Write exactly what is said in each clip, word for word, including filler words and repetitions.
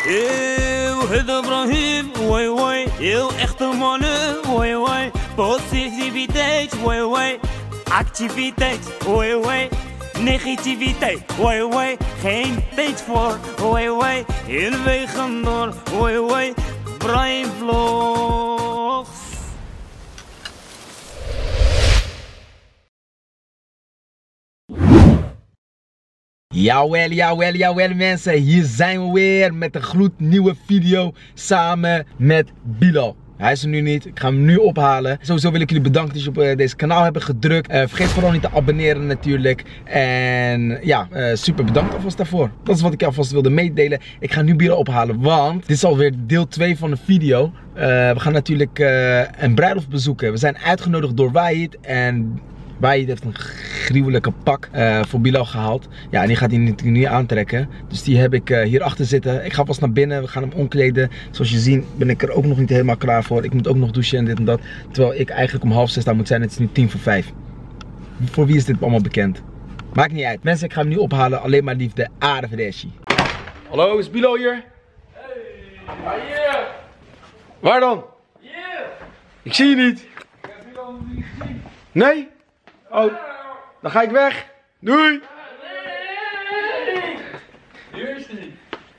Eeuw, het Ibrahim, woi woi. Heel echte mannen, woi woi. Positiviteit, woi woi. Activiteit, woi woi. Negativiteit, woi woi. Geen tijd voor, woi woi. Heel wegen door, woi woi. Brian Vlogs. Jawel, jawel, jawel mensen, hier zijn we weer met een gloednieuwe video samen met Bilal. Hij is er nu niet, ik ga hem nu ophalen. Sowieso wil ik jullie bedanken dat jullie op uh, deze kanaal hebben gedrukt. Uh, vergeet vooral niet te abonneren natuurlijk. En ja, uh, super bedankt alvast daarvoor. Dat is wat ik alvast wilde meedelen. Ik ga nu Bilal ophalen, want dit is alweer deel twee van de video. Uh, we gaan natuurlijk uh, een bruiloft bezoeken. We zijn uitgenodigd door Wahid en... Wahid heeft een gruwelijke pak uh, voor Bilal gehaald. Ja, en die gaat hij natuurlijk nu aantrekken. Dus die heb ik uh, hier achter zitten. Ik ga vast naar binnen. We gaan hem omkleden. Zoals je ziet ben ik er ook nog niet helemaal klaar voor. Ik moet ook nog douchen en dit en dat. Terwijl ik eigenlijk om half zes daar moet zijn. Het is nu tien voor vijf. Voor wie is dit allemaal bekend? Maakt niet uit. Mensen, ik ga hem nu ophalen. Alleen maar liefde. Arrivederci. Hallo, is Bilal hier? Hey, ah, yeah. Waar dan? Yeah. Ik zie je niet. Ik heb Bilal nog niet gezien. Nee? Oh, dan ga ik weg. Doei! Nee! Hier is hij.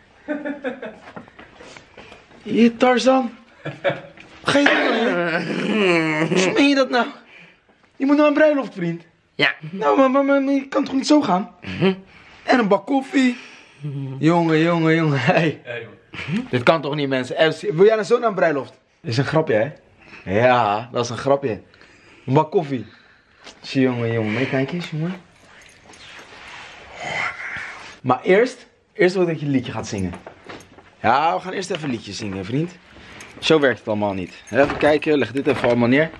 Hier, Tarzan. Wat ga je doen? Hoe meen je dat nou? Je moet naar een bruiloft, vriend. Ja. Nou, maar, maar, maar, maar je kan toch niet zo gaan? En een bak koffie. Jongen, jongen, jongen. Hey. Hey, Dit kan toch niet, mensen? Eh, Wil jij nou zo naar een bruiloft? Dat is een grapje, hè? Ja, dat is een grapje. Een bak koffie. Zie, jongen, jongen. Meekijk eens, jongen. Maar eerst, eerst wil ik dat je een liedje gaat zingen. Ja, we gaan eerst even een liedje zingen, vriend. Zo werkt het allemaal niet. Even kijken, leg dit even allemaal neer.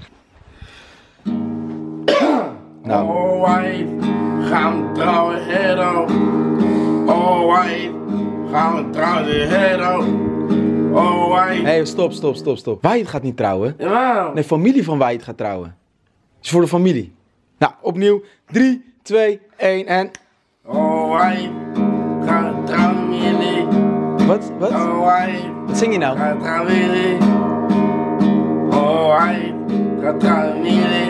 Nou. Oh, Wahid, gaan we trouwen, hero. Oh, Wahid, gaan we trouwen, hero. Oh, Wahid. Hé, hey, stop, stop, stop, stop. Wahid gaat niet trouwen. Jawel. Nee, familie van Wahid gaat trouwen. Is voor de familie. Nou, opnieuw. drie, twee, één en... Oh, Wahid, gaan we trouwen, jullie. Wat? Wat? Oh, Wahid. Wat zing je nou? Gaan we trouwen, jullie. Oh, Wahid, gaan we trouwen, jullie.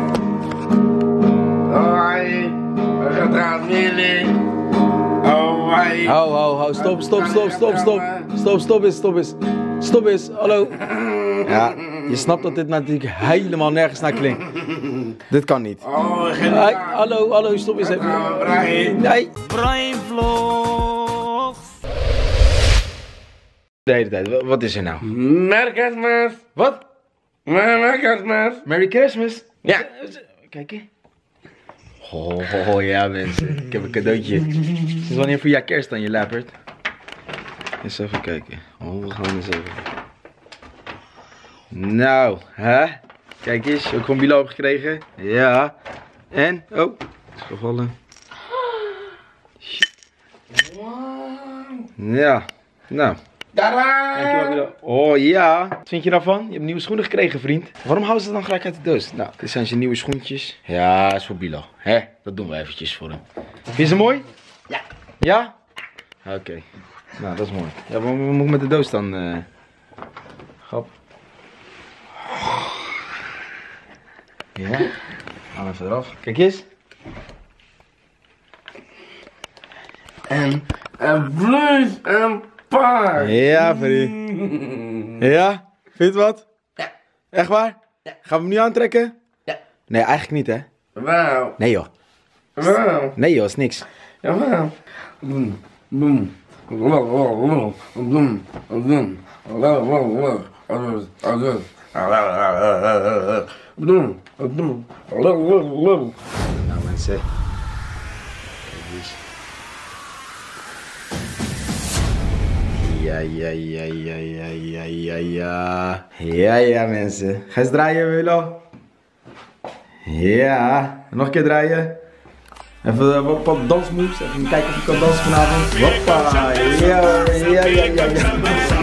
Oh, Wahid, gaan we trouwen, jullie. Oh, Wahid. Ho, ho, ho, stop, stop, stop, stop, stop. Stop, stop eens, stop eens. Stop eens, hallo. Ja, je snapt dat dit natuurlijk helemaal nergens naar klinkt. Dit kan niet. Oh, Hey, hallo, hallo, stop eens even. Nee. Brian Vlogs. De hele tijd, wat is er nou? Merry Christmas. Wat? Merry Christmas. Merry Christmas? Ja. Kijk eens. Oh, oh, ja mensen, ik heb een cadeautje. Sinds wanneer voor jou kerst dan, je lapert? Eens even kijken. Oh, we gaan eens even. Nou, hè? Kijk eens, ook van Bilal heb gekregen. Ja. En, oh, het is gevallen. Ja, nou. Tada! Dankjewel, Bilal. Oh ja. Wat vind je daarvan? Je hebt nieuwe schoenen gekregen, vriend. Waarom houden ze het dan gelijk uit de doos? Nou, dit zijn zijn nieuwe schoentjes. Ja, is voor Bilal. Hè? Dat doen we eventjes voor hem. Vind je ze mooi? Ja. Ja? Oké. Okay. Nou, dat is mooi. Ja, wat moet ik met de doos dan? Uh... Grap. Ja. Gaan we even eraf. Kijk eens. En een blues en paard. Ja, vriend. Ja? Vind je het wat? Ja. Echt waar? Ja. Gaan we hem nu aantrekken? Ja. Nee, eigenlijk niet, hè? Wauw. Nee, joh. Wauw. Nee, joh, is niks. Jawel. Boom. Boom. Wow, wow, wow. Boom. Boom. Wow, wow, wow. Boom. Boom. Wow, wow, wow. Nou, mensen. Kijk eens. Ja, ja, ja, ja, ja, ja, ja, ja. Ja, ja, mensen. Ga eens draaien, Bilal. Ja. Nog een keer draaien. Even uh, wat, wat dansmoves. Even kijken of je kan dansen vanavond. Hoppa. Ja, ja, ja, ja, ja.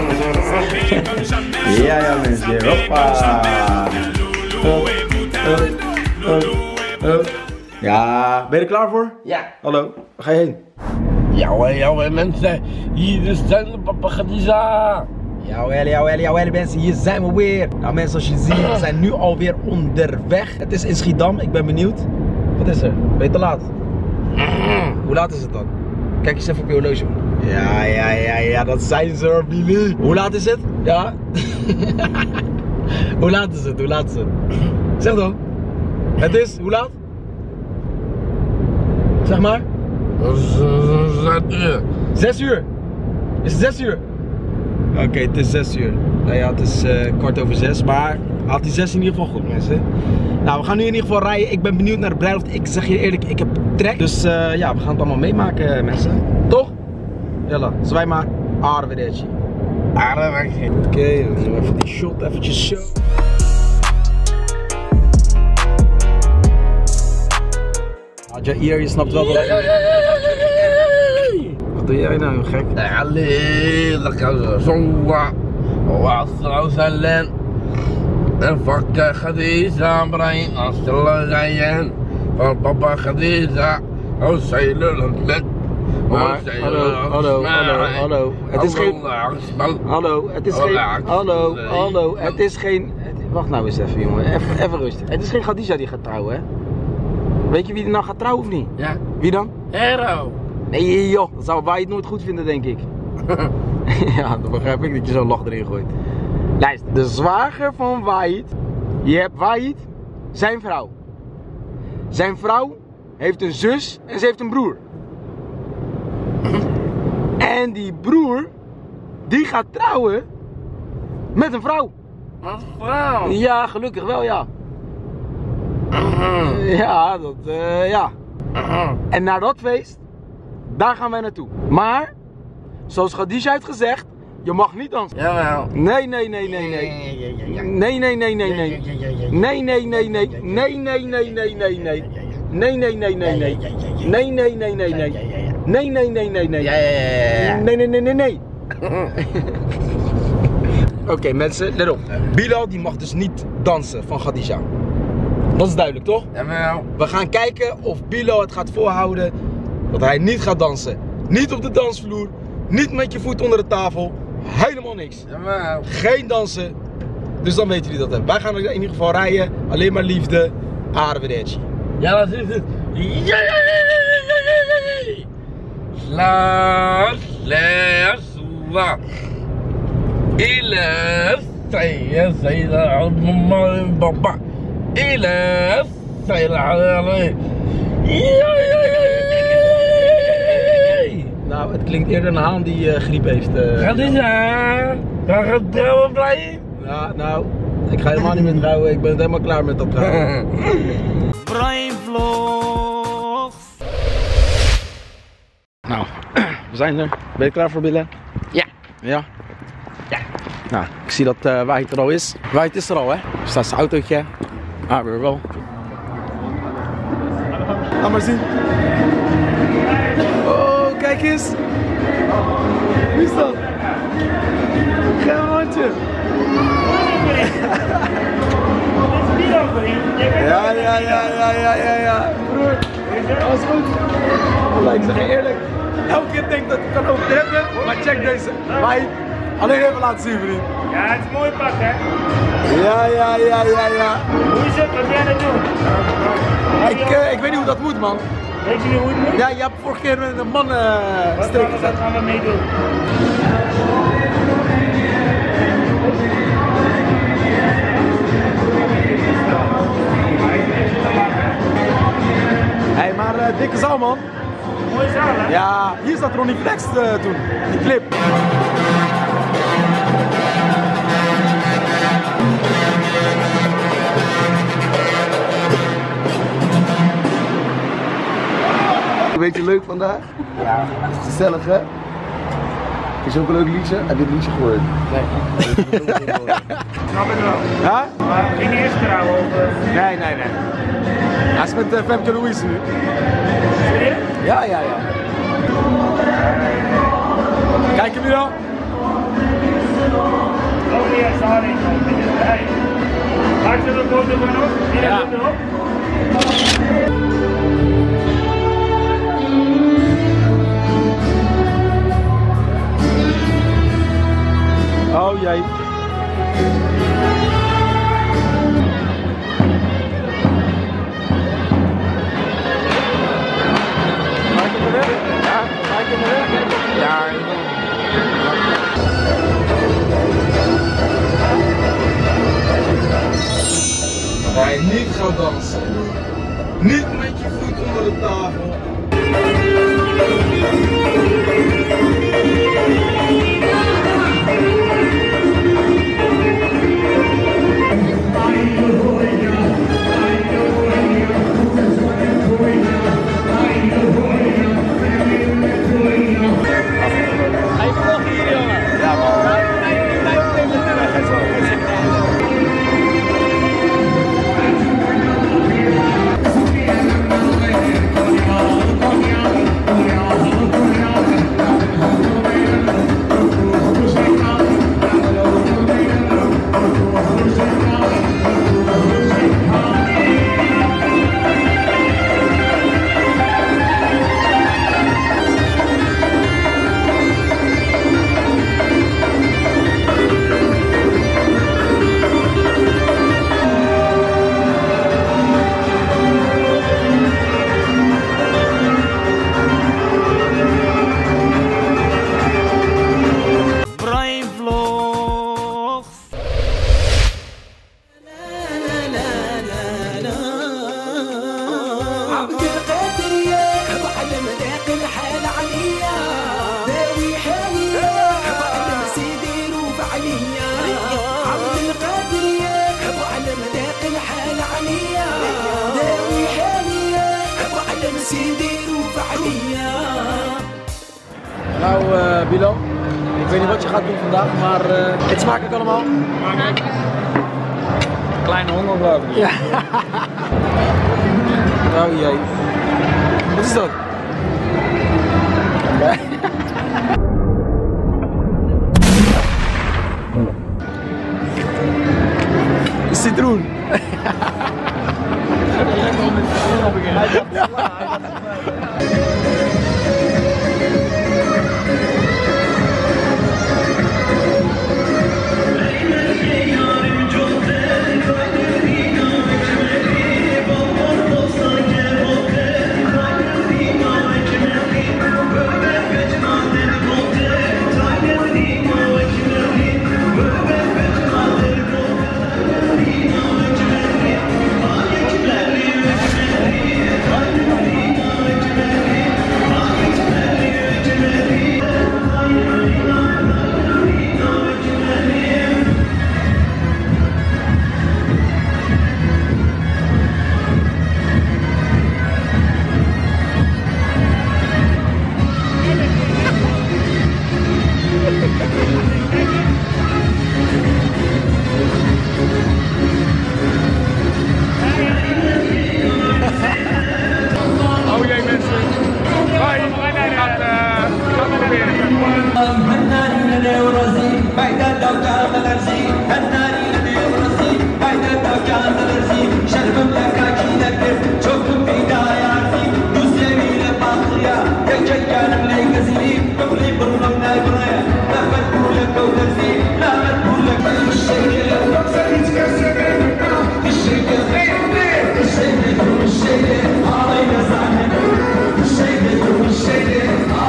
Ja, ja, mensen. Hoppa. Up, up, up, up. Ja, ben je er klaar voor? Ja. Hallo, waar ga je heen? Jawel, jawel mensen, hier is de papa Khadija. Jawel, jawel, jawel mensen, hier zijn we weer. Nou mensen, zoals je ziet, we zijn nu alweer onderweg. Het is in Schiedam, ik ben benieuwd. Wat is er? Ben je te laat? Hoe laat is het dan? Kijk eens even op je horloge. Ja, ja, ja, ja, dat zijn ze hoor, Billy. Hoe laat is het? Ja. Hoe laat is het? Hoe laat is het? Zeg dan. Het is, hoe laat? Zeg maar. Zes uur. Zes uur? Is het zes uur? Oké, okay, het is zes uur. Nou ja, het is uh, kwart over zes, maar had die zes in ieder geval goed mensen. Nou, we gaan nu in ieder geval rijden. Ik ben benieuwd naar de bruiloft. Ik zeg je eerlijk, ik heb trek. Dus uh, ja, we gaan het allemaal meemaken mensen. Toch? Jella, zwaai maar. Arrivederci. Arrivederci. Oké, okay, dan doen we even die shot eventjes zo. Jair, je snapt wel wat. Wat doe jij nou, gek? Allee, lekker zondag. Wassalam salam. En vakken Khadija Ibrahim. Assalam rijden. Van papa Khadija. Oh, zij lullen met. Maar, hallo, hallo, hallo, hallo. Het is geen. Hallo, het is geen. Hallo, hallo. Het is geen. Wacht nou eens even, jongen. Even, even rustig. Het is geen Khadija die gaat trouwen, hè? Weet je wie er nou gaat trouwen of niet? Ja. Wie dan? Hero. Nee joh, dat zou Wahid nooit goed vinden denk ik. Ja, dan begrijp ik dat je zo'n lach erin gooit. Luister, de zwager van Wahid. Je hebt Wahid, zijn vrouw. Zijn vrouw heeft een zus en ze heeft een broer. En die broer, die gaat trouwen met een vrouw. Wat vrouw? Ja, gelukkig wel ja. Ja, dat, uh, ja. En naar dat feest, daar gaan wij naartoe. Maar, zoals Khadija heeft gezegd, je mag niet dansen. Jawel. Nee, nee, nee, nee, nee. Nee, nee, nee, nee, nee. Nee, nee, nee, nee. Nee, nee, nee, nee, nee, nee. Nee, nee, nee, nee, nee. Nee, nee, nee, nee, nee. Nee, nee, nee, nee, nee. Nee, nee, nee, nee, nee. Oké okay, mensen, let op. Bilal die mag dus niet dansen van Khadija. Dat is duidelijk toch? Jawel. We gaan kijken of Bilal het gaat voorhouden dat hij niet gaat dansen. Niet op de dansvloer, niet met je voet onder de tafel, helemaal niks. Jawel. Geen dansen, dus dan weten jullie dat hebben. Wij gaan in ieder geval rijden, alleen maar liefde, arrivederci. Ja, dat is het. Sla, sla, sla. Ila, saya, saya, mama, papa. Ila, saya, Nou, het klinkt eerder een haan die uh, griep heeft. Uh, Khadija, ga gaan trouwen blij? Ja, nou, ik ga helemaal niet meer trouwen. Ik ben helemaal klaar met dat trouwen. Brian Vlogs. Nou, we zijn er. Ben je klaar voor Bilal? Ja. Ja? Ja. Nou, ik zie dat uh, Wahid er al is. Wahid is er al, hè? Er staat zijn autootje. Ah, weer wel. Laat maar zien. Oh, kijk eens. Wie is dat? Geen handje. Ja, ja, ja, ja, ja, ja, ja. Broer, alles goed? Nou, ik zeg je eerlijk, elke keer denk dat ik kan overtreffen, maar check deze. Wahid, alleen even laten zien, vriend. Ja, het is een mooi pak, hè? Ja, ja, ja, ja, ja. Hoe is het? Wat ben jij aan het doen? Ik, uh, ik weet niet hoe dat moet, man. Weet je niet hoe het moet? Ja, je hebt vorige keer met een man uh, Wat steek gaan we, gezet. wat gaan we mee doen? Hé, hey, maar uh, dikke zaal, man. Mooie zaal, hè? Ja, hier zat Ronnie Flex uh, toen, die clip. Een beetje leuk vandaag? Ja. Het is gezellig, hè? Is ook een leuk liedje? Heb je het liedje gehoord? Nee. Snap ik wel. Ja? Maar we gingen eerst trouwen of... Uh... Nee, nee, nee. Hij is met uh, Femke Louise nu. Serieus? Ja, ja, ja. Kijk hem nu al? Oh ja, sorry. Hey. Maak je er een foto van op? Ja. Erop? jij. Ga ik in de weg? Ja, ga ik in de weg? Ja. Nee, niet gaan dansen. Niet met je voet onder de tafel. Nou uh, Bilo, ik weet niet wat je gaat doen vandaag, maar uh, het smaakt ook allemaal. Kleine honger geloof ik. Ja. Oh jee. Wat is dat? Citroen. Lekker om met citroen op beginnen.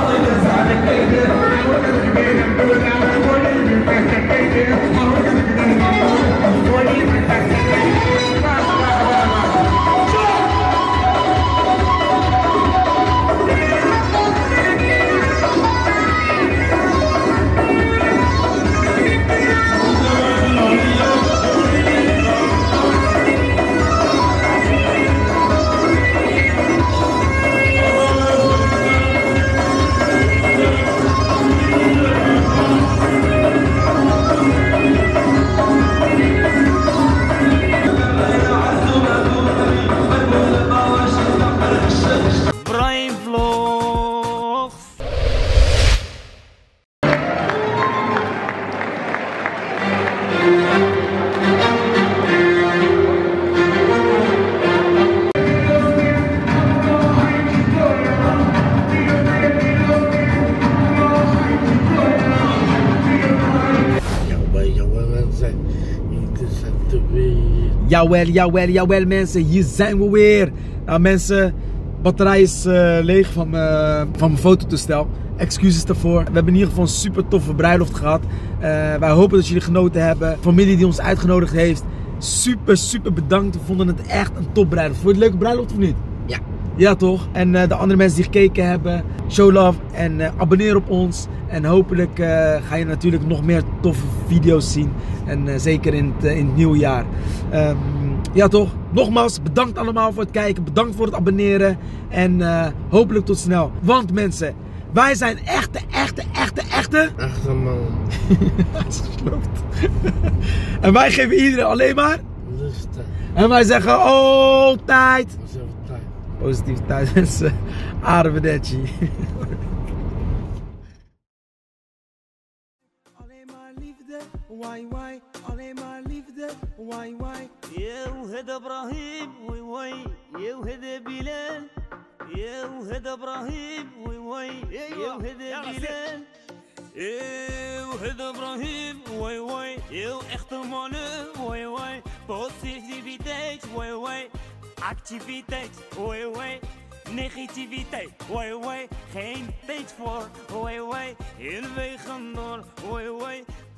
I'm Jawel, jawel, jawel mensen, hier zijn we weer. Nou mensen, batterij is uh, leeg van, uh, van mijn fototoestel. Excuses daarvoor. We hebben in ieder geval een super toffe bruiloft gehad. Uh, wij hopen dat jullie genoten hebben. Familie die ons uitgenodigd heeft, super, super bedankt. We vonden het echt een top bruiloft. Vond je het een leuke bruiloft of niet? Ja. Ja toch? En uh, de andere mensen die gekeken hebben, show love en uh, abonneer op ons. En hopelijk uh, ga je natuurlijk nog meer toffe video's zien. En uh, zeker in het, uh, in het nieuwe jaar. Um, ja toch? Nogmaals, bedankt allemaal voor het kijken. Bedankt voor het abonneren. En uh, hopelijk tot snel. Want mensen, wij zijn echte, echte, echte, echte... Echte man. Hij is gesloopt. En wij geven iedereen alleen maar... Liefde. En wij zeggen altijd... Positiviteit. Positiviteit mensen. Arrivederci. Alleen maar liefde. Why, why. Alleen maar liefde. Why, why. يا وهذا ابراهيم وي وي يا وهذا بلال يا وهذا ابراهيم وي وي يا وهذا بلال يا وهذا ابراهيم وي وي يا احتمال وي وي positiviteit وي وي activiteit وي وي negativiteit وي وي geen tijd voor وي وي in wegen door وي وي